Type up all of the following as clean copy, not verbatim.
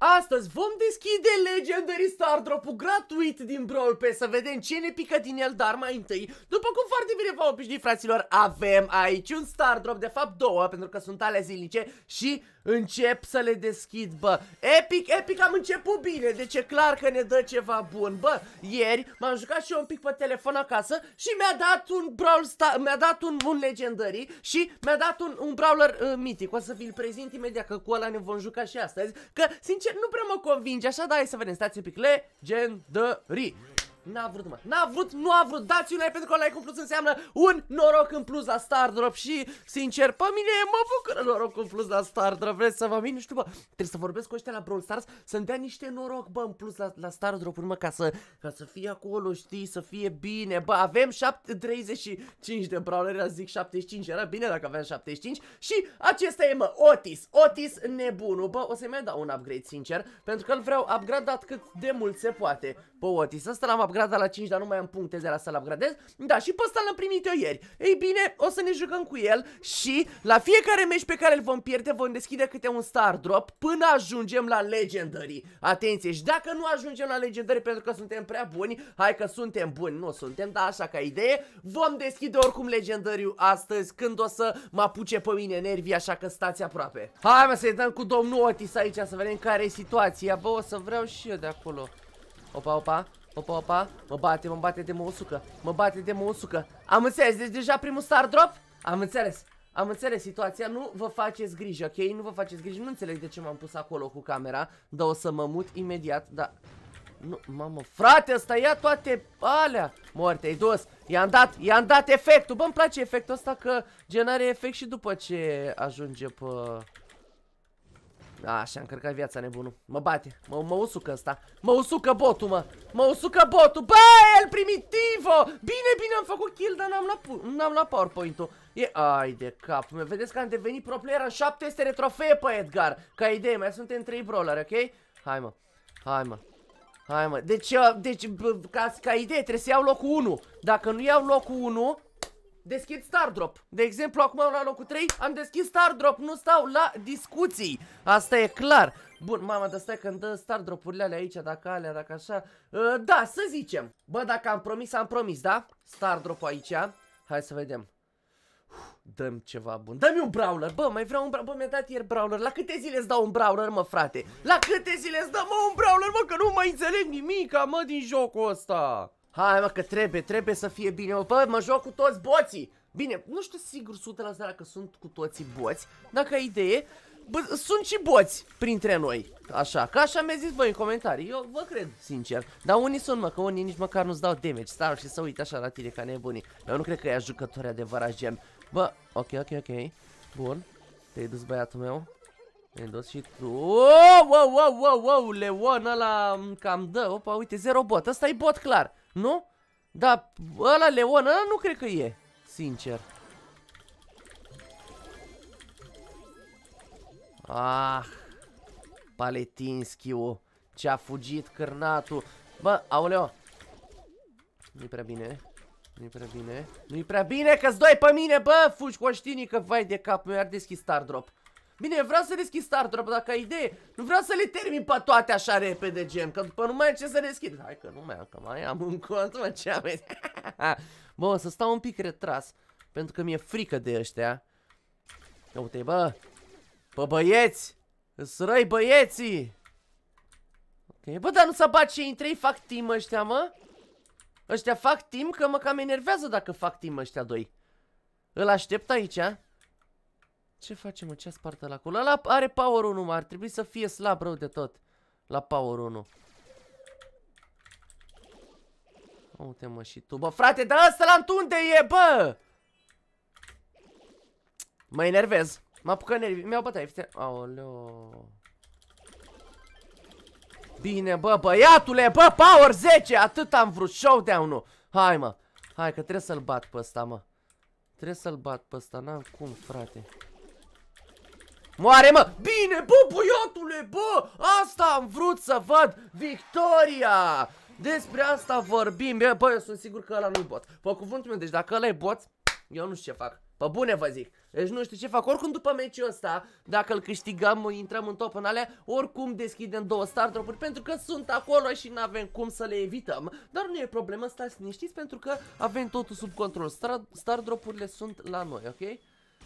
Astăzi vom deschide Legendary Star Drop-ul gratuit din Brawl Pass, să vedem ce ne pică din el, dar mai întâi, după cum foarte bine v-am obișnuit, fraților, avem aici un Star Drop, de fapt două, pentru că sunt ale zilnice și încep să le deschid, bă. Epic, am început bine, deci e clar că ne dă ceva bun, bă. Ieri m-am jucat și eu un pic pe telefon acasă și mi-a dat un Brawl Star, mi-a dat un Legendary și mi-a dat un Brawler mitic. O să vi-l prezint imediat, că cu ăla ne vom juca și astăzi, că, sincer, nu prea mă convinge, așa, dar hai să vedem, stați un pic. Legendary. N-a vrut, mă, nu a vrut, dați un like pentru că un like în plus înseamnă un noroc în plus la Star Drop și, sincer, pe mine mă bucură noroc în plus la Star Drop, vreți să vă amin, nu știu, bă, trebuie să vorbesc cu ăștia la Brawl Stars să-mi dea niște noroc, bă, în plus la Star Drop-uri, mă, ca să fie acolo, știi, să fie bine, bă, avem 35 de brawleri, zic 75, era bine dacă aveam 75 și acesta e, mă, Otis nebunul, bă, o să-i mai dau un upgrade, sincer, pentru că îl vreau upgradat cât de mult se poate pe Otis, ăsta l-am upgradat la 5, dar nu mai am puncte de la să-l upgradez. Da, și pe ăsta l-am primit eu ieri. Ei bine, o să ne jucăm cu el și la fiecare meci pe care îl vom pierde vom deschide câte un Star Drop până ajungem la Legendary. Atenție, și dacă nu ajungem la Legendary pentru că suntem prea buni, hai că suntem buni, nu suntem, dar așa ca idee, vom deschide oricum Legendary-ul astăzi când o să mă apuce pe mine nervii, așa că stați aproape. Hai, mă, să-i dăm cu domnul Otis aici să vedem care e situația. Bă, o să vreau și eu de acolo. Opa, mă bate de măusucă, Am înțeles, deci deja primul Star Drop? Am înțeles situația, nu vă faceți griji, ok? Nu vă faceți griji, nu înțeleg de ce m-am pus acolo cu camera, dar o să mă mut imediat, da. Nu, mamă, frate, ăsta ia toate alea. Mor, te-ai dus, i-am dat efectul, bă, îmi place efectul ăsta că generă efect și după ce ajunge pe... Așa, am încărcat viața, nebunul. Mă bate, mă usucă ăsta. Mă usucă botul, mă. Mă usucă botul. Bă, el primitivo. Bine, am făcut kill, dar n-am luat PowerPoint-ul. Ai de cap. Vedeți că am devenit pro player, am 700 de trofee pe Edgar. Ca idee, mai suntem 3 brawleri, ok? Hai, mă. Deci ca idee, trebuie să iau locul 1. Dacă nu iau locul 1... deschid Star Drop. De exemplu, acum la locul 3 am deschis Star Drop, nu stau la discuții. Asta e clar. Bun, mama, dar stai că îmi dă Star Drop-urile alea aici, dacă alea, dacă așa. Da, să zicem. Bă, dacă am promis, da? Star Drop-ul aici. Hai să vedem. Dăm ceva bun. Dă-mi un Brawler. Bă, mai vreau un Brawler. Bă, mi-a dat ieri Brawler. La câte zile îți dau un Brawler, mă, frate? La câte zile îți dau, mă, un Brawler, mă, că nu mai înțeleg nimica, mă, din jocul ăsta. Hai, mă, că trebuie să fie bine, mă. Bă, mă joc cu toți boții. Bine, nu știu sigur 100% dacă sunt cu toții boți. Dacă idee, bă, sunt și boți printre noi. Așa, că așa mi-a zis voi în comentarii. Eu vă cred, sincer. Dar unii sunt, mă, că unii nici măcar nu-ți dau damage. Stau și să uit așa la tine ca nebunii. Eu nu cred că ea jucători adevărați gen. Bă, ok. Bun. Te-ai dus, băiatul meu. Te-ai dus și tu. Wow, Leon ăla cam dă. Opa, uite, 0 bot. Ăsta e bot clar. Nu? Da, ăla Leon, ăla nu cred că e. Sincer. Paletinskiu. Ce-a fugit cârnatul. Bă, aoleo. Nu-i prea bine. Că-ți doi pe mine, bă. Fugi cu oștinii, că vai de cap. Mi-ar deschis Star Drop. Bine, vreau să deschid Star Drop, dacă ai idee. Nu vreau să le termin pe toate așa repede, gen. Că după nu mai am ce să deschid. Hai că nu mai am, că mai am un cont, mă, ce aveți. Bă, o să stau un pic retras, pentru că mi-e frică de ăștia. Uite, bă. Bă, băieți. Îs răi băieții. Ok, bă, dar nu s-a bat cei în 3, fac team ăștia, mă. Ăștia fac team, că mă cam enervează dacă fac team ăștia doi. Îl aștept aici. Ce facem, mă? Ce-a spart ăla acolo? Ăla are power 1, mă. Ar trebui să fie slab rău de tot. La power 1. Uite, mă, și tu. Bă, frate, dar ăsta la unde e, bă? Mă enervez. Mă apucă nervii. Mi-au bătaie. Aoleo. Bine, bă, băiatule, bă, power 10. Atât am vrut. Showdown-ul. Hai, mă. Hai, că trebuie să-l bat pe ăsta, mă. N-am cum, frate. Moare, mă! Bine, bă, băiatule, bă! Asta am vrut să văd! Victoria! Despre asta vorbim, bă, eu sunt sigur că ăla nu-i bot. Pe cuvântul meu, deci dacă ăla e bot, eu nu știu ce fac. Pe bune vă zic. Deci nu știu ce fac. Oricum după meciul ăsta, dacă îl câștigăm, intrăm în top în alea, oricum deschidem 2 star drop-uri pentru că sunt acolo și nu avem cum să le evităm. Dar nu e problemă, stați liniștiți pentru că avem totul sub control. Star drop-urile sunt la noi, ok?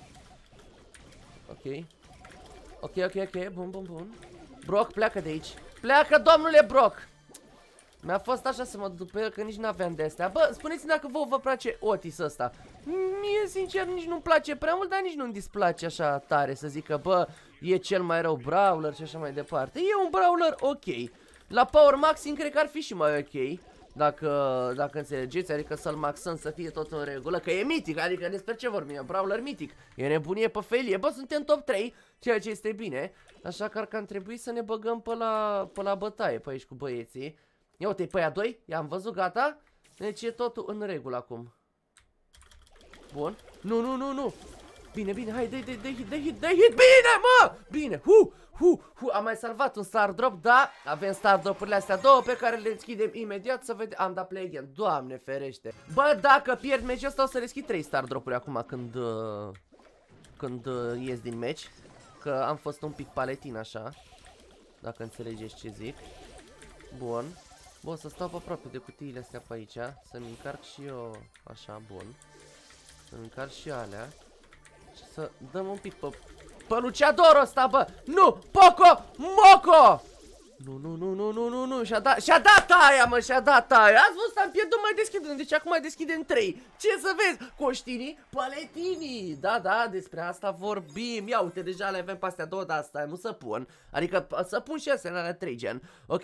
Ok. Bun. Brock, pleacă de aici. Pleacă, domnule Brock! Mi-a fost așa să mă duc după el că nici n-aveam de astea. Bă, spuneți-mi dacă vă place Otis ăsta. Mie, sincer, nici nu-mi place prea mult, dar nici nu-mi displace așa tare să zic că, bă, e cel mai rău brawler și așa mai departe. E un brawler ok. La Power Maxing cred că ar fi și mai ok. Dacă înțelegeți, adică să-l maxăm să fie tot în regulă, că e mitic, adică despre ce vorbim, e brawler mitic. E nebunie pe felie, bă, suntem top 3, ceea ce este bine. Așa că ar cam trebui să ne băgăm pe la bătaie pe aici cu băieții. Ia uite-i pe aia 2, i-am văzut, gata. Deci e totul în regulă acum. Bun. Nu. Bine, hai, dă hit, bine, mă! Bine, am mai salvat un star drop, da, avem star drop-urile astea 2 pe care le deschidem imediat să vedem. Am dat play again, Doamne ferește. Bă, dacă pierd meciul ăsta o să deschid 3 star drop-uri acum când ies din meci. Că am fost un pic paletin așa, dacă înțelegeți ce zic. Bun. Bă, să stau pe aproape de cutiile astea pe aici, să-mi încarc și eu, așa, bun. Să-mi încarc și alea. Și să dăm un pic pe luceadorul ăsta, bă! Nu! Poco! Moco! Nu, și-a dat aia, mă, și-a dat aia. Ați văzut, am pierdut, mai deschidem, deci acum mai deschidem 3. Ce să vezi? Coștinii, paletinii. Da, despre asta vorbim. Ia uite, deja le avem pe astea 2, dar asta nu să pun. Adică să pun și astea în alea 3 gen. Ok,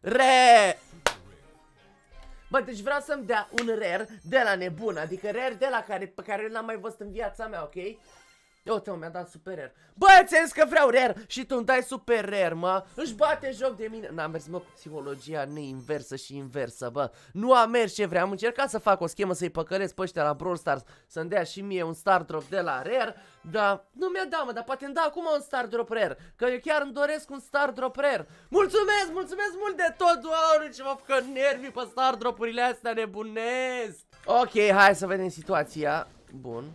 Bă, deci vreau să-mi dea un rare de la nebun. Adică rare de la pe care l-am mai văzut în viața mea, ok? Uite, mi-a dat super rare. Bă, ți-am zis că vreau rare și tu îmi dai super rare, mă. Își bate joc de mine. N-am mers, mă, cu psihologia neinversă și inversă, bă. Nu am mers ce vreau. Am încercat să fac o schemă să-i păcălesc pe ăștia la Brawl Stars, să-mi dea și mie un star drop de la rare. Dar nu mi-a dat, mă, dar poate îmi da acum un star drop rare. Că eu chiar îmi doresc un star drop rare. Mulțumesc mult de tot, doamne, ce mă făcă nervii pe star drop-urile astea, nebunesc. Ok, hai să vedem situația. Bun.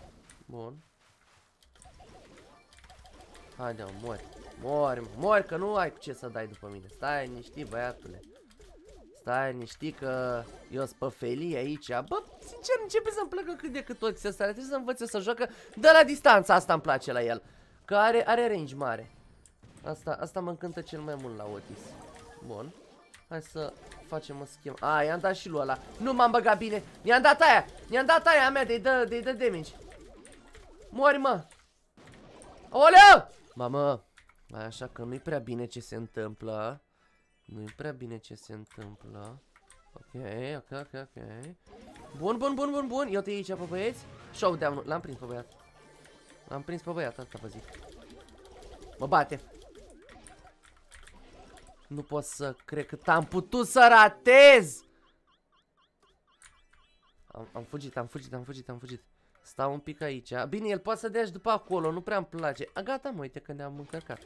Haide, mori, că nu ai cu ce să dai după mine. Stai liniștit, băiatule. Stai liniștit că eu sunt pe felie aici. Bă, sincer, începe să-mi placă cât de cât toți ăsta. Trebuie să învățe să joacă de la distanță. Asta îmi place la el. Că are range mare. Asta mă încântă cel mai mult la Otis. Bun. Hai să facem o schemă. I-am dat și lui ăla. Nu m-am băgat bine. I-am dat aia a mea de-i dă damage. Mori, mă. Oleu! Mamă, așa că nu-i prea bine ce se întâmplă. Ok. Bun. Eu te aici pe băieți. Showdown, l-am prins pe băiat. Asta vă zic. Mă bate. Nu pot să cred că am putut să ratez. Am fugit. Stau un pic aici. Bine, el poate să dea și după acolo, nu prea îmi place. Gata, mă, uite că ne-am încărcat.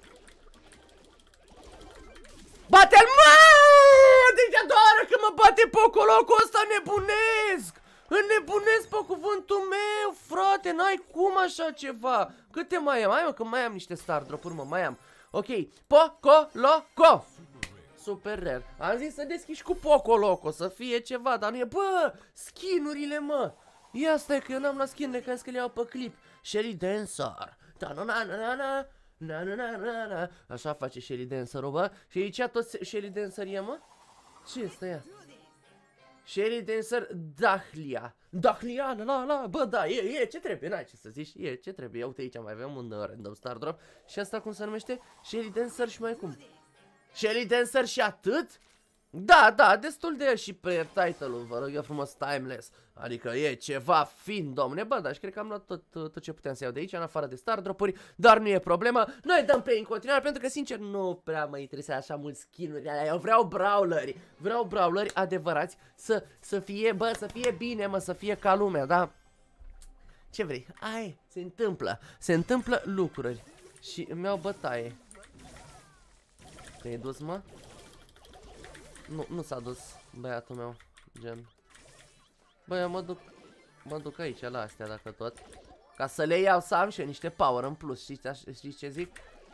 Bate-l, mă! Deci doar că mă bate pe locul ăsta, nebunesc! Înnebunesc pe cuvântul meu, frate, n-ai cum așa ceva. Câte mai am? Hai, mă, că mai am niște star drop-uri, mă, mai am. Ok, Poco. Super rare. Am zis să deschizi cu Poco Loco, să fie ceva, dar nu e. Bă, skin-urile, mă. Ia stai că eu n-am la skin, de că le iau pe clip. Shelly Dancer. Așa face Shelly Dancer-ul, bă. Și aici toți Shelly Dancer e, mă? Ce este ea? Shelly Dancer Dahlia. La. Bă, da, e ce trebuie, n-ai ce să zici. E ce trebuie. Ia uite aici mai avem un random star drop. Și asta cum se numește? Shelly Dancer și mai cum? Shelly Dancer și atât? Da, destul de și pe title-ul, vă rog eu frumos, timeless. Adică e ceva fin, domne. Bă, dar și cred că am luat tot ce puteam să iau de aici, în afară de star drop-uri, dar nu e problemă. Noi dăm play în continuare, pentru că, sincer, nu prea mă interesează așa mult skin-uri alea. Eu vreau brawleri adevărați, să fie, bă, să fie bine, mă, să fie ca lumea, da? Ce vrei? Se întâmplă lucruri. Și îmi iau bătaie. Te-ai dus, mă? Nu s-a dus băiatul meu, gen. Bă, eu mă duc aici la astea dacă tot. Ca să le iau să am și eu niște power în plus. Știți ce zic?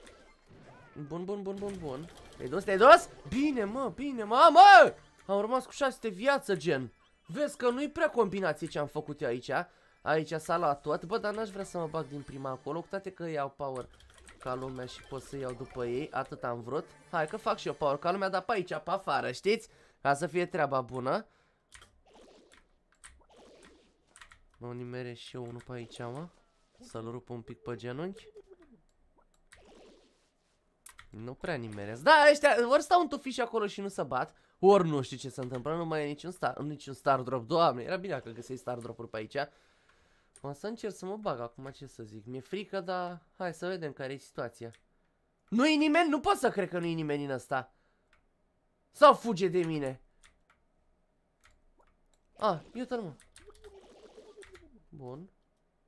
Bun. Te-ai dus, te-ai dus? Bine, mă, mă! Am rămas cu 600 viață, gen. Vezi că nu-i prea combinație ce am făcut eu aici. Aici s-a luat tot. Bă, dar n-aș vrea să mă bag din prima acolo. Cu toate că iau power ca lumea și pot să iau după ei. Atât am vrut. Hai că fac și eu power ca lumea, dar pe aici, pe afară, știți? Ca să fie treaba bună. Mă nimeresc și eu unul pe aici, mă. Să-l rup un pic pe genunchi. Nu prea nimeresc. Da, ăștia, ori stau în tufiși acolo și nu se bat, ori nu știu ce se întâmplă, nu mai e niciun star drop. Doamne, era bine că găseai star drop-uri pe aici. O să încerc să mă bag acum, ce să zic. Mi-e frică, dar hai să vedem care e situația. Nu-i nimeni? Nu pot să cred că nu-i nimeni în ăsta. Sau fuge de mine? Ah, iută-l, mă. Bun.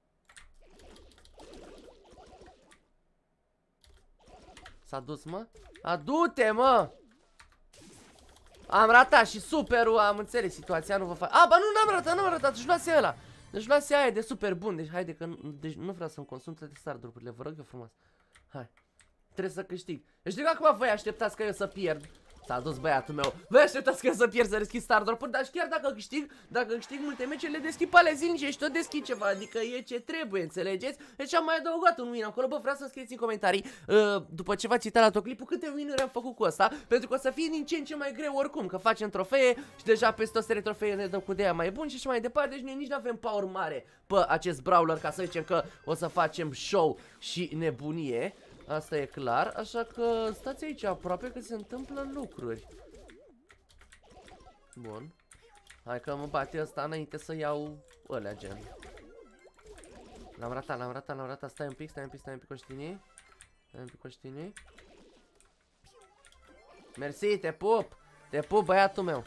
S-a dus, mă? Adu-te, mă! Am ratat și superul, am înțeles situația, nu vă fac. A, ba nu, n-am ratat, deci luase ăla. Deci luase aia de super bun, deci haide că deci nu vreau să-mi consum toate star drop-urile, vă rog eu frumos. Hai, trebuie să câștig. Deci de acum voi așteptați că eu să pierd. S-a dus băiatul meu. Voi așteptați că eu să pierd să deschid star drop-uri, dar chiar dacă câștig multe meciuri, le deschid pe ale zilnice și tot deschid ceva, adică e ce trebuie, înțelegeți? Deci am mai adăugat un win acolo, bă, vreau să scrieți în comentarii, după ce v-ați uitat la tot clipul, câte win-uri am făcut cu ăsta, pentru că o să fie din ce în ce mai greu oricum, că facem trofee și deja peste 100 de trofee ne dă cu de aia mai bun și așa mai departe, deci noi nici nu avem power mare pe acest brawler ca să zicem că o să facem show și nebunie. Asta e clar, așa că stați aici aproape că se întâmplă lucruri. Bun. Hai că mă bate ăsta înainte să iau ălea, gen. L-am ratat, stai un pic, coștinii. Mersi, te pup, băiatul meu.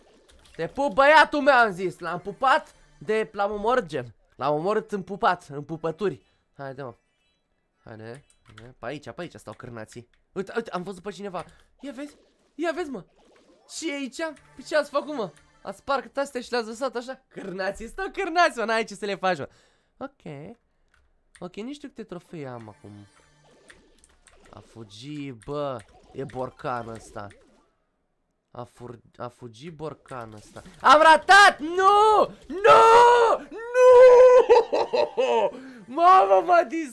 Am zis, l-am pupat, l-am omorât, gen. L-am omorât în pupături. Haide, mă. Haide. Pe aici stau cârnații. Uite, am văzut pe cineva. Ia vezi, mă. Ce e aici? Pe ce ați făcut, mă? Ați spargt astea și le-ați lăsat așa? Cârnații, stau cârnați, mă, n-ai ce să le faci, mă. Ok, nu știu câte trofee am acum. A fugi, bă. E borcan ăsta. A fugi borcan ăsta. Am ratat! Nu! Mamă,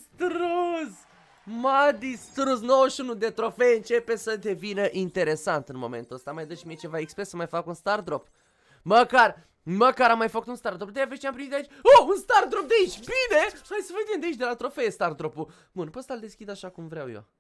m-a distrus 91 de trofee, începe să devină interesant în momentul ăsta. Mai dă și mie ceva XP să mai fac un star drop. Măcar am mai făcut un star drop. De-aia vezi ce am primit de aici. Oh, un star drop de aici, bine. Hai să vedem de aici, de la trofee, star drop-ul. Bun, pe ăsta îl deschid așa cum vreau eu.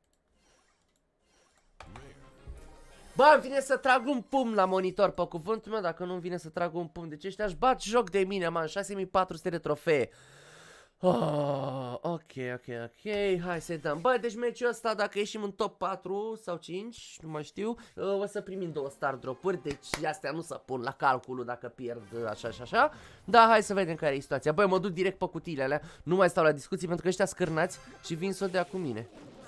Bă, îmi vine să trag un pumn la monitor, pe cuvântul meu, dacă nu-mi vine să trag un pumn. Deci ăștia își bat joc de mine, man, 6400 de trofee. Oh, ok, hai să dăm. Bă, deci meciul ăsta, dacă ieșim în top 4 sau 5, nu mai știu, o să primim 2 star drop-uri. Deci astea nu se pun la calculul dacă pierd așa și așa. Da, hai să vedem care e situația. Băi, mă duc direct pe cutiile alea. Nu mai stau la discuții pentru că ăștia scârnați și vin să o dea cu mine.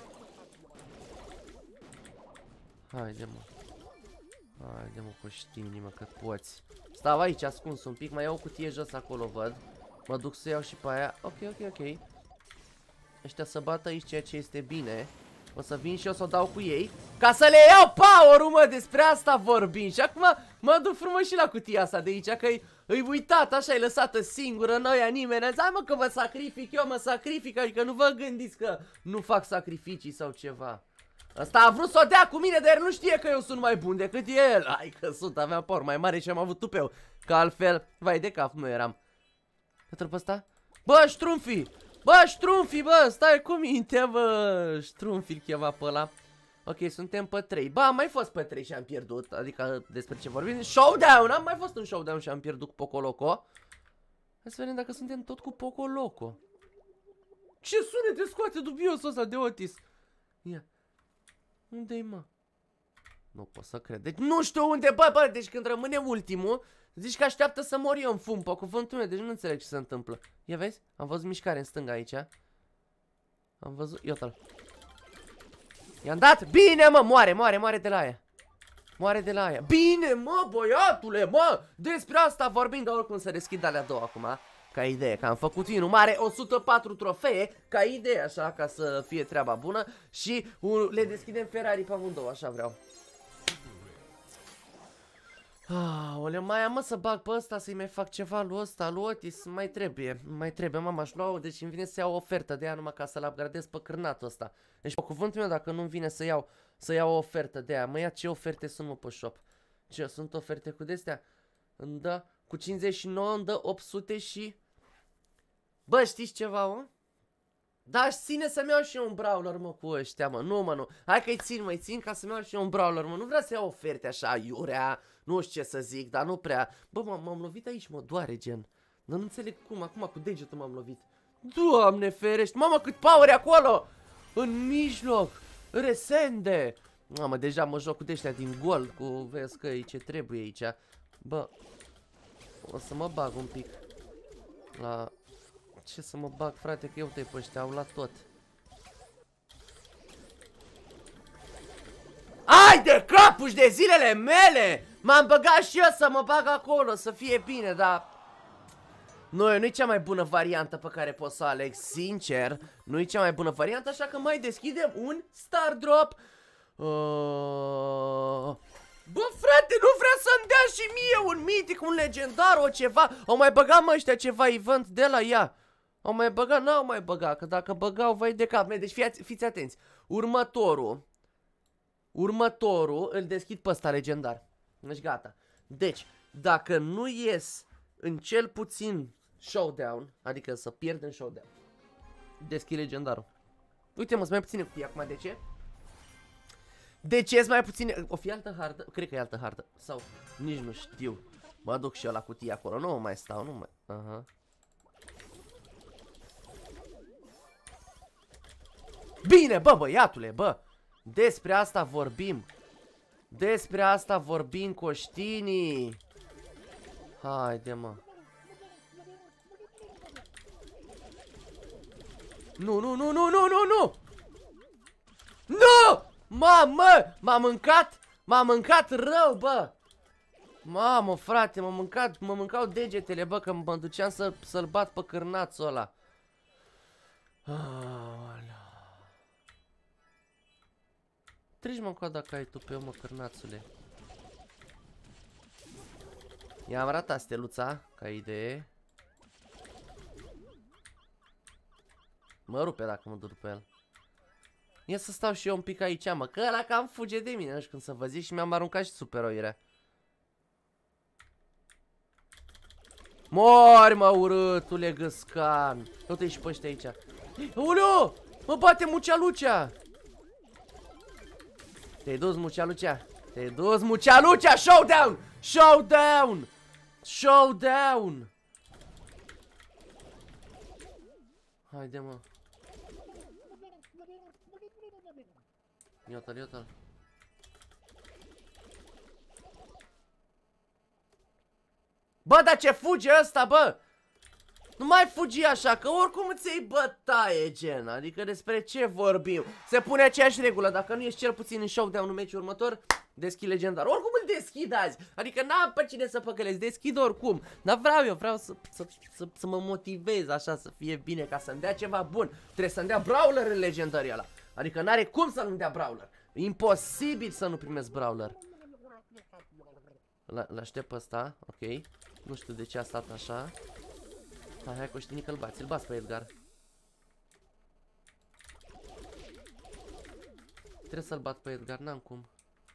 Haide, mă, coștini, mă, că poți. Stau aici ascuns un pic, mai iau o cutie jos acolo, văd. Mă duc să iau și pe aia. Ok. Ăștia să bată aici, ceea ce este bine. O să vin și eu să o dau cu ei ca să le iau power-ul, mă, despre asta vorbim. Și acum mă duc frumos și la cutia asta de aici, că îi uitat, așa, e lăsată singură, nu ia nimeni. Hai, mă, că mă sacrific, eu mă sacrific, adică nu vă gândiți că nu fac sacrificii sau ceva. Ăsta a vrut să o dea cu mine, dar nu știe că eu sunt mai bun decât el. Hai că sunt, aveam power mai mare și am avut tupeu. Că altfel, vai de cap, nu eram. Că pe ăsta? Bă, ștrumfi, bă, stai cu minte, bă. Ștrumfi-l chema pe ăla. Ok, suntem pe 3. Ba, am mai fost pe 3 și am pierdut. Adică despre ce vorbim? Showdown, am mai fost în showdown și am pierdut cu Poco Loco. Hai să vedem dacă suntem tot cu Poco Loco. Ce sunete scoate dubiosul ăsta de Otis? Ia. Unde-i, mă? Nu pot să cred. Deci nu știu unde, bă, deci când rămâne ultimul, zici că așteaptă să mor eu în fum, pe cuvântul meu, deci nu înțeleg ce se întâmplă. Ia vezi? Am văzut mișcare în stânga aici. Am văzut, iată-l. I-am dat? Bine, mă, moare de la aia. Moare de la aia. Bine, mă, băiatule, mă! Despre asta vorbim, dar oricum să deschid alea două acum. Ca idee, că am făcut winul mare, 104 trofee, ca idee, așa, ca să fie treaba bună. Și le deschidem Ferrari pe amândouă, așa vreau. Ole, mai am să bag pe ăsta, să-i mai fac ceva lui ăsta, lui Otis, mai trebuie, mama, aș lua, deci îmi vine să iau o ofertă de ea numai ca să-l upgradez pe cârnatul ăsta. Deci, pe cuvântul meu, dacă nu-mi vine să iau o ofertă de ea, mă ia ce oferte sunt mă pe shop. Ce, sunt oferte cu de-astea? Îmi dă, cu 59 îmi dă 800 și... Bă, știți ceva, mă? Da, aș ține să-mi iau și eu un brawler, mă, cu ăștia, mă. Nu, mă, nu. Hai că-i țin ca să-mi iau și eu un brawler, mă. Nu vreau să iau oferte așa, iurea, nu știu ce să zic, dar nu prea. Bă, m-am lovit aici, mă, doare, gen. Dar nu înțeleg cum, acum cu degetul m-am lovit. Doamne ferești, mamă, cât power e acolo! În mijloc, resende. Mamă, deja mă joc cu de-ăștia din gol, cu, vezi că e ce trebuie aici. Bă, o să mă bag un pic la... Ce să mă bag, frate, că eu te pe ăștia, au luat tot. Ai de capuși de zilele mele! M-am băgat și eu să mă bag acolo, să fie bine, dar... Nu-i cea mai bună variantă pe care pot să aleg, sincer. Nu-i cea mai bună variantă, așa că mai deschidem un Star Drop. Bă, frate, nu vrea să-mi dea și mie un mitic, un legendar, o ceva. Au mai băgat, mă, ăștia ceva event de la ea. Au mai băgat? N-au mai băgat, că dacă băgau, vai de cap. Deci fiți atenți. Următorul îl deschid pe ăsta legendar. Deci gata. Deci, dacă nu ies în cel puțin showdown, adică să pierd în showdown, deschid legendarul. Uite, mă, sunt mai puține cutii acum, de ce? De ce sunt mai puține? O fi altă hartă? Cred că e altă hartă. Sau, nici nu știu. Mă duc și eu la cutie acolo, nu mai stau, nu mai... Aha. Bine, bă, băiatule, bă. Despre asta vorbim. Despre asta vorbim, coștinii. Haide, mă. Nu, nu, nu, nu, nu, nu, nu! Nu! Mamă! M-a mâncat rău, bă! Mamă, frate, mă mâncau degetele, bă, că mă duceam să-l bat pe cârnațul ăla. Treci, mă, încoa dacă ai tu pe eu, mă, cârnațule. I-am ratat steluța, ca idee. Mă rupe dacă mă dur pe el. Ia să stau și eu un pic aici, mă, că ăla cam fuge de mine, nu știu când să vă zic, și mi-am aruncat și superoirea. Mori, mă, urâtule găscan. Uite-i și pe ăștia aici. Uleu! Mă bate Mucea Lucea! Te-ai dus, Mucea Lucea! Te-ai dus, Mucea Lucea! Showdown! Showdown! Showdown! Haide, mă. Iată-l, iată-l. Bă, dar ce fuge ăsta, bă? Nu mai fugi așa, că oricum îți iei bătaie, gen. Adică despre ce vorbim? Se pune aceeași regulă, dacă nu ești cel puțin în showdown în meciul următor, deschid legendar. Oricum îl deschid azi. Adică n-am pe cine să păcălesc, deschid oricum. Dar vreau să mă motivez așa, să fie bine, ca să-mi dea ceva bun. Trebuie să-mi dea brawler în legendarii ăla. Adică n-are cum să nu-mi dea brawler. Imposibil să nu primesc brawler. L-aștept pe ăsta, ok. Nu știu de ce a stat așa. Hai, coștinică, îl bați, îl bați pe Edgar. Trebuie să-l bat pe Edgar, n-am cum.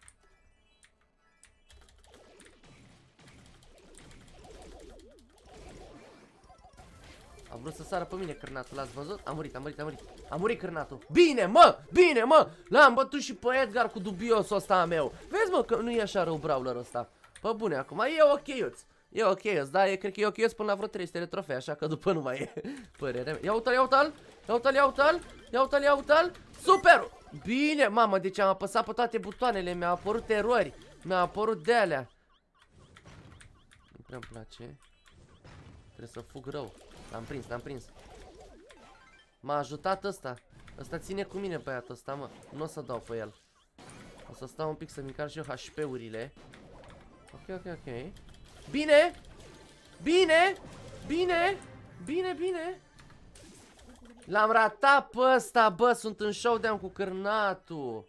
A vrut să sară pe mine cârnatul, l-ați văzut? A murit, a murit, a murit. A murit cârnatul. Bine, mă! Bine, mă! L-am bătut și pe Edgar cu dubiosul ăsta meu. Vezi, mă, că nu e așa rău brawlerul ăsta. Pe bune, acum e ok-uț. E ok, da, cred că e ok până la vreo 300 de trofei, așa că după nu mai e părerea mea. Ia uite-l, ia uite-l, ia uite-l, ia uite-l, ia uite-l, ia uite-l. Super! Bine, mamă, deci am apăsat pe toate butoanele, mi-au apărut erori, mi-au apărut de alea. Nu prea-mi place. Trebuie să fug rău. L-am prins, l-am prins. M-a ajutat ăsta. Ăsta ține cu mine băiatul ăsta, mă. Nu o să dau pe el. O să stau un pic să-mi încarc și eu HP-urile. Ok, ok, ok. Bine! Bine! Bine! Bine, bine. L-am ratat pe ăsta, bă, sunt în showdown cu cârnatul.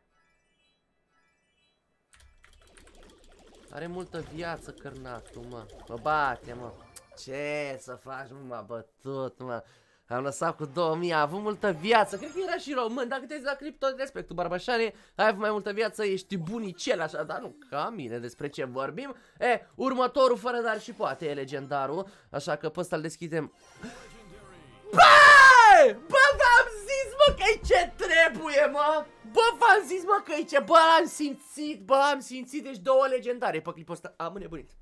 Are multă viață cârnatul, mă. Mă bate, mă. Ce să faci, mă, m-a bătut, mă. Am lăsat cu 2000, a avut multă viață. Cred că era și român, dacă te-ai la clip, tot respectul, Barbașane. Ai avut mai multă viață, ești bunicel, așa, dar nu ca mine, despre ce vorbim. Următorul, fără dar și poate, e legendarul. Așa că pe ăsta îl deschidem. Bă! Bă, v-am zis, mă, că-i ce trebuie, mă! Bă, v-am zis, mă, că-i ce... Bă, am simțit, bă, am simțit. Deci două legendare pe clipul ăsta. Am înnebunit.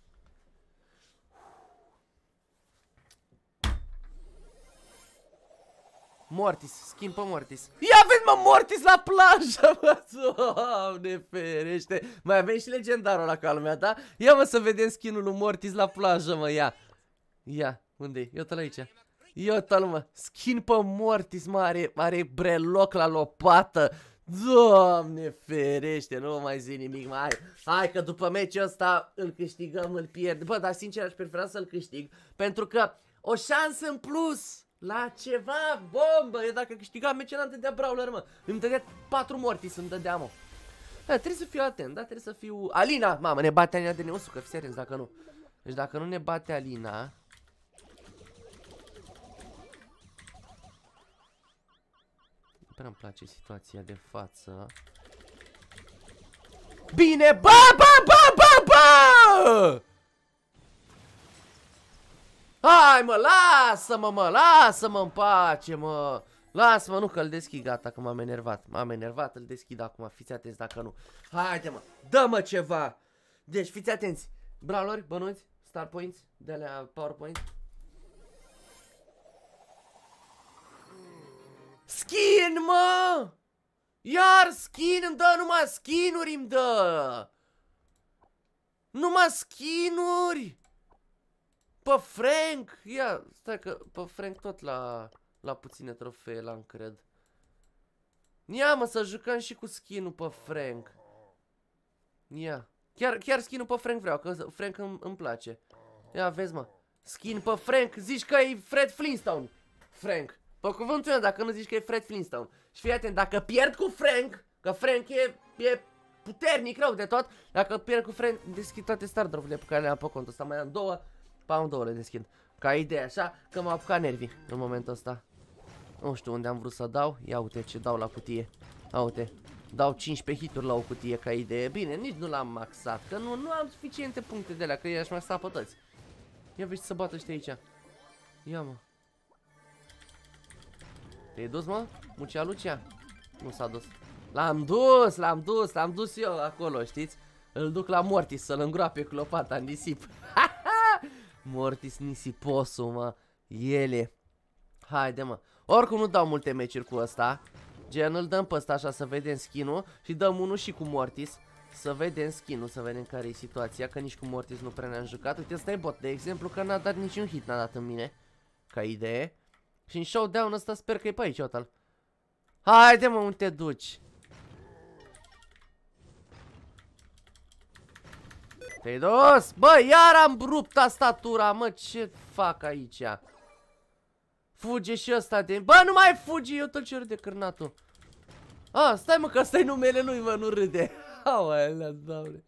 Mortis, schimb pe Mortis. Ia vezi, mă, Mortis la plajă, mă. Doamne ferește. Mai avem și legendarul la calmea, da? Ia, mă, să vedem skin-ul lui Mortis la plajă, mă, ia. Ia, unde-i? Iată-l aici. Iată-l, mă, skin pe Mortis, mă, are breloc la lopată. Doamne ferește, nu mai zi nimic, mai. Hai că după meciul ăsta îl câștigăm, îl pierd. Bă, dar sincer aș prefera să-l câștig, pentru că o șansă în plus la ceva bombă. Eu dacă câștigam meciul ăla îmi dădea Brawler, mă. Îmi dădea 4 Mortis, îmi dădea, mă. Trebuie să fiu atent, da? Trebuie să fiu... Alina, mamă, ne bate Alina de neusucă, fii serios, dacă nu. Deci dacă nu ne bate Alina... Prea îmi place situația de față. Bine, bă, bă, bă, bă, bă! Hai, mă, lasă-mă, mă, lasă-mă în pace, mă. Lasă-mă, nu, că îl deschid, gata, că m-am enervat. M-am enervat, îl deschid acum, fiți atenți dacă nu. Haide, mă, dă-mă ceva. Deci, fiți atenți. Brawleri, bănuți, star points, de-alea powerpoint. Skin, mă! Iar skin, îmi dă numai skin-uri, îmi dă! Numai skin-uri! Pe Frank! Ia, stai că pe Frank tot la puține trofee l-am, cred. Ia, mă, să jucăm și cu skin-ul pe Frank. Ia. Chiar skin-ul pe Frank vreau, că Frank îmi place. Ia, vezi, mă. Skin pe Frank, zici că e Fred Flintstone. Frank. Pe cuvântul meu, dacă nu zici că e Fred Flintstone. Și fii atent, dacă pierd cu Frank, că Frank e puternic rău de tot. Dacă pierd cu Frank, deschid toate stardrop-urile pe care le am pe contul ăsta. Mai am două, am două le deschid. Ca idee, așa, că m-a apucat nervii în momentul ăsta. Nu știu unde am vrut să dau. Ia uite ce dau la cutie. Ia uite, dau 15 hituri la o cutie ca idee. Bine, nici nu l-am maxat, că nu am suficiente puncte de alea, că i-aș maxa pe toți. Ia vezi să bată ăștia aici. Ia, mă. Te-ai dus, mă? Mucea Lucia? Nu s-a dus. L-am dus eu acolo, știți? Îl duc la Mortis să-l îngroape cu lopata în nisip. Mortis nisiposul, mă. Ele. Haide, mă. Oricum nu dau multe meciuri cu ăsta. Gen, îl dăm pe ăsta așa să vedem skin-ul. Și dăm unul și cu Mortis. Să vedem skin-ul, să vedem care e situația. Că nici cu Mortis nu prea ne-am jucat. Uite, ăsta e bot, de exemplu, că n-a dat niciun hit, n-a dat în mine. Ca idee. Și în showdown ăsta sper că e pe aici, total. Haide, mă, unde te duci? Te-ai dus? Bă, iar am rupt tastatura, mă, ce fac aici? Fuge și ăsta de... Bă, nu mai fugi, eu tot cer de cârnatul. Stai, mă, că ăsta e numele lui, mă, nu râde. Aolea, doamne.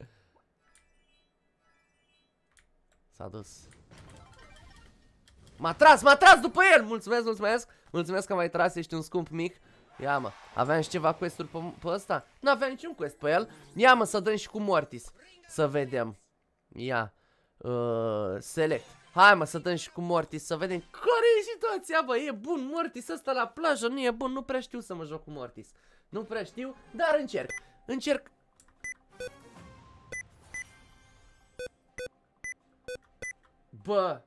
S-a dus. M-a tras după el. Mulțumesc că m-ai tras, ești un scump mic. Ia, mă, aveam și ceva quest-uri pe ăsta? Nu aveam niciun quest pe el. Ia, mă, să dăm și cu Mortis. Să vedem. Ia, select. Hai, mă, să dăm și cu Mortis, să vedem care e situația, bă. E bun Mortis ăsta la plajă? Nu e bun, nu prea știu să mă joc cu Mortis. Nu prea știu, dar încerc. Bă.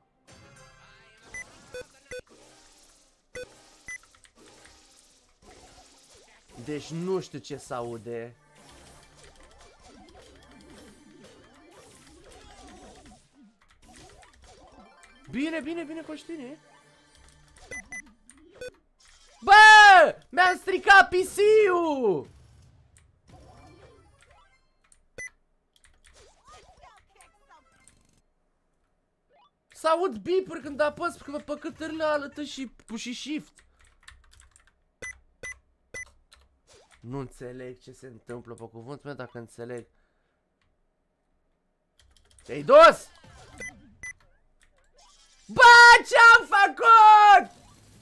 Deci nu știu ce s-aude. Bine, Coștine. Bă! Mi-am stricat PC-ul! S-aud bipuri când apăs pe câtările alătă și shift. Nu înțeleg ce se întâmplă, pe cuvântul meu, dacă înțeleg. Te-ai dus? Bă, ce-am făcut?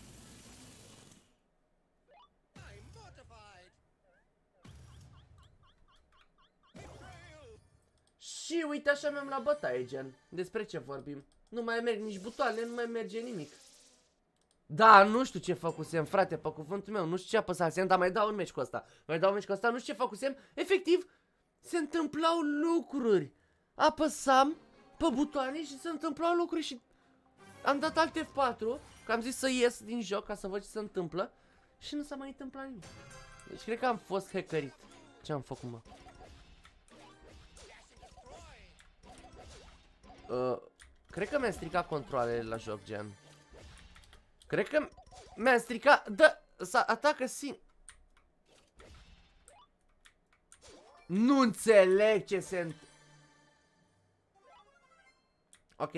Și uite așa mi-am la bătaie, gen. Despre ce vorbim? Nu mai merg nici butoane, nu mai merge nimic. Da, nu știu ce făcusem, frate, pe cuvântul meu, nu știu ce apăsasem, dar mai dau un meci cu ăsta. Nu știu ce făcusem, efectiv, se întâmplau lucruri. Apăsam pe butoane și se întâmplau lucruri și am dat alt F4, că am zis să ies din joc ca să văd ce se întâmplă și nu s-a mai întâmplat nimic. Deci cred că am fost hackerit. Ce am făcut, mă? Cred că mi-a stricat controlele la joc, gen. Cred că mi-a stricat. Da, să atacă singur. Nu înțeleg ce se întâmplă. Ok,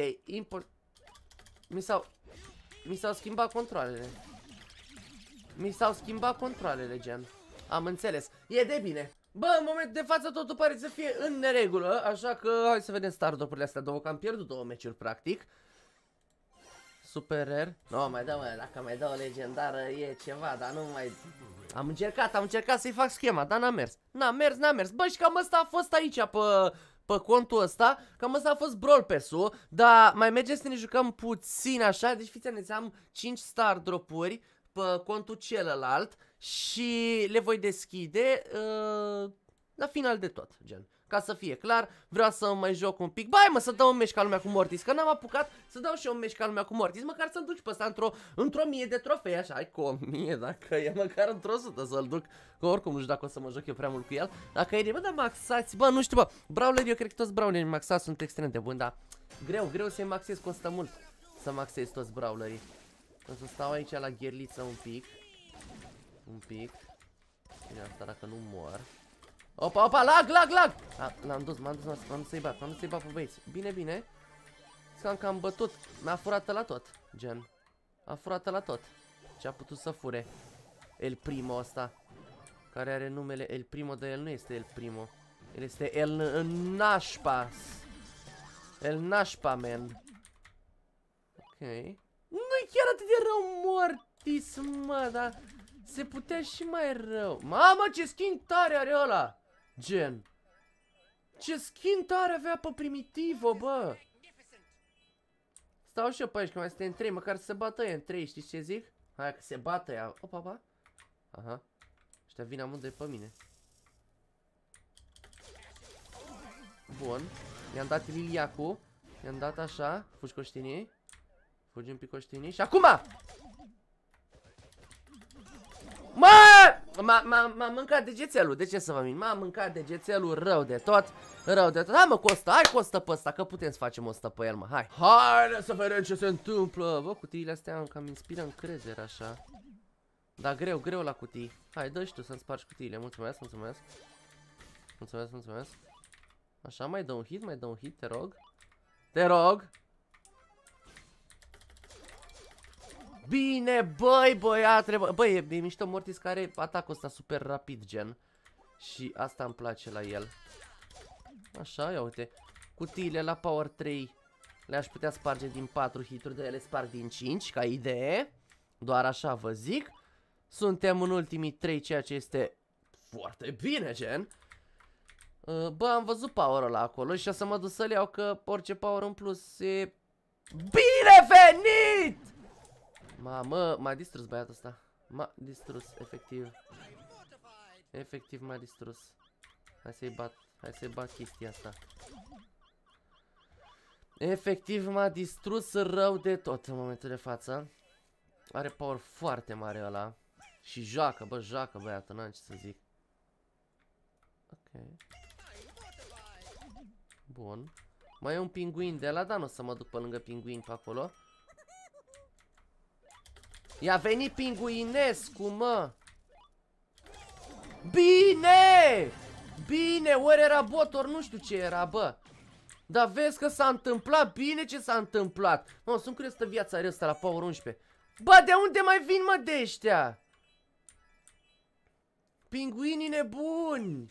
mi s-au schimbat controlele. Gen. Am înțeles. E de bine. Bă, în momentul de față totul pare să fie în neregulă, așa că hai să vedem start-up-urile astea două, că am pierdut 2 meciuri practic. Super rare. No, mai dau, dacă mai dau o legendară e ceva, dar nu mai... Am încercat să-i fac schema, dar n-a mers. N-a mers. Bă, și cam ăsta a fost aici pe contul ăsta, cam ăsta a fost Brawl Pass-ul, dar mai mergem să ne jucăm puțin așa, deci fiți atenți, am 5 star drop-uri pe contul celălalt și le voi deschide la final de tot, gen. Ca să fie clar, vreau să mai joc un pic. Bai, mă, să dau un meci ca lumea cu Mortis, că n-am apucat să dau și eu un meci ca lumea cu Mortis, măcar să-l duci pe ăsta într-o 1000 de trofei, așa, hai cu 1000, dacă e măcar într-o 100 să-l duc, că oricum nu știu dacă o să mă joc eu prea mult cu el. Dacă e de, bă, dar maxați, bă, nu știu, bă, brawlerii, eu cred că toți brawlerii maxați sunt extrem de buni, dar greu să-i maxez, costă mult să maxez toți brawlerii. O să stau aici la gherliță un pic. Bine, asta dacă nu mor. Opa, lag! L-am dus, m-am dus să-i bat pe băieți. Bine. Că am bătut, mi-a furat la tot, gen. A furat la tot. Ce a putut să fure El Primo ăsta, care are numele El Primo, dar el nu este El Primo. El este El Nașpa. El Nașpa, man. Ok. Nu-i chiar atât de rău Mortis, mă, dar se putea și mai rău. Mamă, ce skin tare are ăla! Gen. Ce skin tare avea pe Primitivo, bă! Stau și eu pe aici, că mai suntem în 3, măcar să se bată ăia în 3, știți ce zic? Hai că se bată ea. Opa. Aha. Ăștia vin amândoi pe mine. Bun. I-am dat Liliacu. I-am dat așa. Fugi coștinii. Fugim pe coștinii. Și acum! M-a mâncat degețelul, de ce să vă mint? M-a mâncat degețelul rău de tot. Hai mă, hai costă pe ăsta, că putem să facem 100 pe el, mă, hai. Haide să vedem ce se întâmplă. Bă, cutiile astea cam inspiră încredere, așa. Dar greu la cutii. Hai, dă și tu să-mi spargi cutiile, mulțumesc. Așa, mai dă un hit, te rog. Bine, băiatule, băi, e mișto Mortis care are atacul ăsta super rapid, gen. Și asta îmi place la el. Așa, ia uite. Cutiile la Power 3 le-aș putea sparge din 4 hituri, de ele sparg din 5, ca idee. Doar așa vă zic. Suntem în ultimii 3, ceea ce este foarte bine, gen. Bă, am văzut power-ul ăla acolo și o să mă duc să-l iau, că orice power în plus e binevenit! Mamă, m-a distrus băiatul ăsta. M-a distrus, efectiv. Efectiv m-a distrus. Hai să-i bat chestia asta. Efectiv m-a distrus rău de tot în momentul de față. Are power foarte mare ăla. Și joacă băiatul, n-am ce să zic. Ok. Bun. Mai e un pinguin de ăla, dar nu o să mă duc pe lângă pinguin pe acolo. I-a venit pinguinescu, mă! Bine! Bine, ori era bot, ori nu știu ce era, bă. Dar vezi că s-a întâmplat bine ce s-a întâmplat. Mă, sunt curios de viața are ăsta la Power 11. Bă, de unde mai vin, mă, de ăștia? Pinguinii nebuni!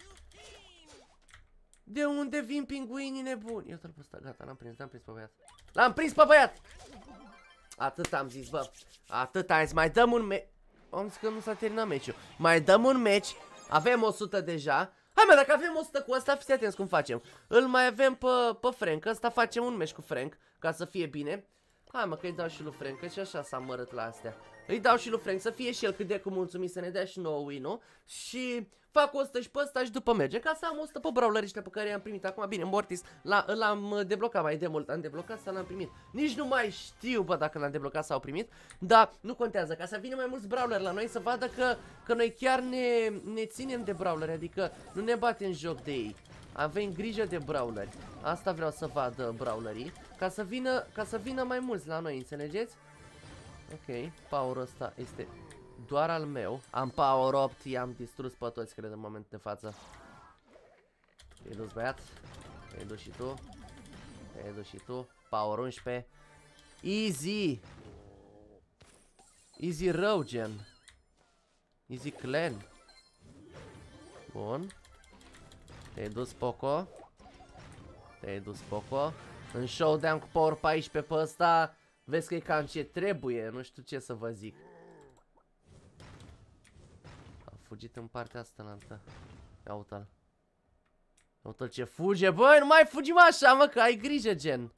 De unde vin pinguinii nebuni? Ia-l pe ăsta, gata, l-am prins pe băiat. L-am prins pe băiat! Atât am zis, bă. Atât am zis, mai dăm un meci. Am zis că nu s-a terminat meciul. Mai dăm un meci. Avem 100 deja. Hai mă, dacă avem 100 cu ăsta, fiți atenți cum facem. Îl mai avem pe Frank. Ăsta facem un meci cu Frank, ca să fie bine. Hai mă, că îi dau și lui Frank, că și așa s-a mărât la astea. Îi dau și lui Frank, să fie și el cât de cum mulțumit, să ne dea și nouă win-ul. Și fac 100 și pe ăsta și după merge, ca să am 100 pe brawler ăștia pe care i-am primit acum. Bine, Mortis l-am deblocat mai de mult. Am deblocat sau l-am primit? Nici nu mai știu, bă, dacă l-am deblocat sau primit. Dar nu contează, ca să vină mai mulți brawler la noi, să vadă că noi chiar ne ținem de brawler. Adică nu ne batem joc de ei. Avem grijă de brawleri. Asta vreau să vadă brawlerii, ca să vină mai mulți la noi, înțelegeți? Ok, power-ul ăsta este doar al meu. Am power 8, i-am distrus pe toți, cred, în momentul de față. Te-ai dus, băiat. Te-ai dus și tu. Te-ai dus și tu. Power 11. Easy. Easy rău, gen. Easy clan. Bun. Te-ai dus, Poco. Te-ai dus, Poco. În showdown cu power 14 pe ăsta. Vezi că e cam ce trebuie, nu știu ce să vă zic. A fugit în partea asta înaltă. Ia uite-l. Uite-l ce fuge, băi, nu mai fugim așa, mă, că ai grijă, gen.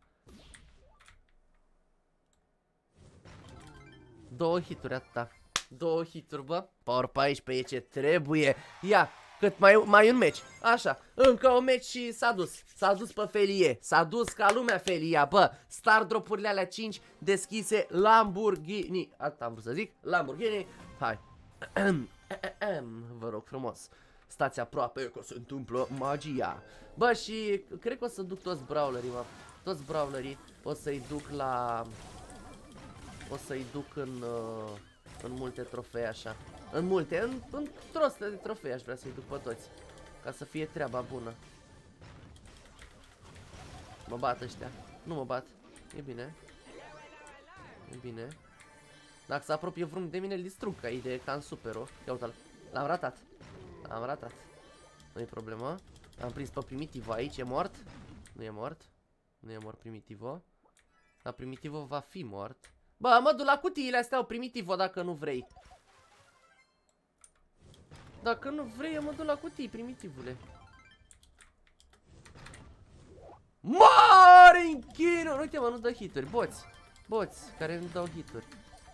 2 hituri, atâta. 2 hituri, bă. Power 14 e ce trebuie. Ia, cât mai un meci. Așa, încă un meci și s-a dus. S-a dus pe felie. S-a dus ca lumea felia, bă. Star drop-urile alea 5 deschise Lamborghini. Asta am vrut să zic, Lamborghini. Hai. Vă rog frumos. Stați aproape că se întâmplă magia. Bă, și cred că o să duc toți brawlerii, mă. Toți brawlerii o să-i duc la... O să-i duc în multe trofee, așa. În multe, în trostă de trofee aș vrea să-i duc pe toți. Ca să fie treaba bună. Mă bat ăștia. Nu mă bat. E bine. E bine. Dacă se apropie vreun de mine, îl distrug, ca idee, ca în Super-o. Ia uite-l. L-am ratat. L-am ratat. Nu-i problemă. Am prins pe Primitivo aici. E mort? Nu e mort. Nu e mort Primitivo. Dar Primitivo va fi mort. Bă, mă duc la cutiile astea, Primitivo, dacă nu vrei. Dacă nu vrei, eu mă duc la cutii, Primitivule. Mare închinul! Uite, mă, nu dă hituri. Boți. Boți, care nu dau hituri.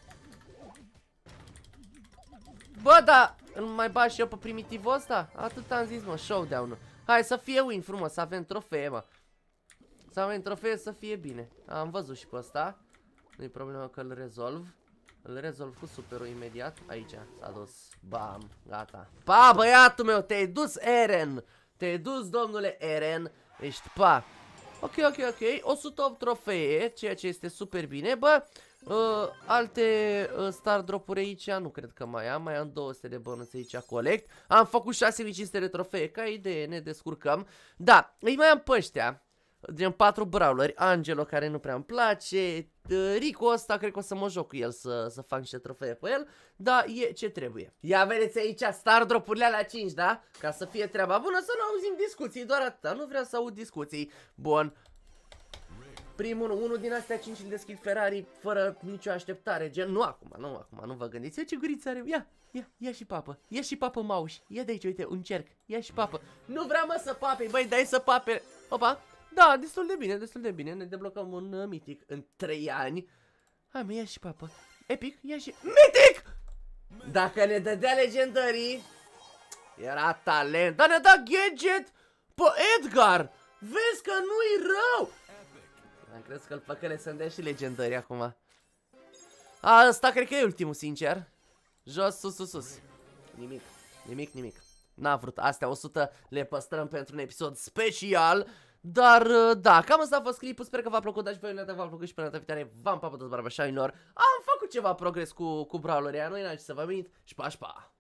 Bă, da, îl mai bat și eu pe Primitivul ăsta? Atât am zis, mă, showdown-ul. Hai să fie win frumos, să avem trofee, mă. Să avem trofee, să fie bine. Am văzut și pe ăsta. Nu-i problemă că îl rezolv. Îl rezolv cu superul imediat. Aici s-a dus. Bam, gata. Pa, băiatul meu, te-ai dus, Eren. Te-ai dus, domnule Eren. Ești pa. Ok, 108 trofee, ceea ce este super bine. Bă, alte star drop-uri aici nu cred că mai am 200 de bonus aici colect. Am făcut 6500 de trofee, ca idee, ne descurcăm. Da, îi mai am pe ăștia, gen 4 brawleri. Angelo, care nu prea îmi place. Rico ăsta, cred că o să mă joc cu el să fac niște trofee pe el. Da, e ce trebuie. Ia vedeți aici star drop-urile alea 5, da? Ca să fie treaba bună, să nu auzim discuții, doar atâta. Nu vreau să aud discuții. Bun. Primul, unul din astea 5 îl deschid Ferrari fără nicio așteptare. Gen, nu acum, nu vă gândiți. Ia ce guriță are. Ia și papă. Ia și papă mauși. Ia de aici, uite, un cerc. Ia și papă. Nu vreau, mă, să pape. Băi, dai să pape. Opa. Da, destul de bine, destul de bine. Ne deblocăm un mitic în 3 ani. Hai, mă, ia și papă. Epic, ia și... Mitic! Dacă ne dădea legendării, era talent. Dar ne-a dat gadget pe Edgar. Vezi că nu-i rău. Am crezut că-l păcăle să-mi dea și legendării acum. Asta cred că e ultimul, sincer. Jos, sus. Nimic. N-a vrut. Astea 100 le păstrăm pentru un episod special. Dar, da, cam asta a fost clipul. Sper că v-a plăcut, dați voi un like, v-a plăcut și până data viitoare. V-am papat toți barbașanilor. Am făcut ceva progres cu brawlerii. Nu era ce să vă mint. Și pa.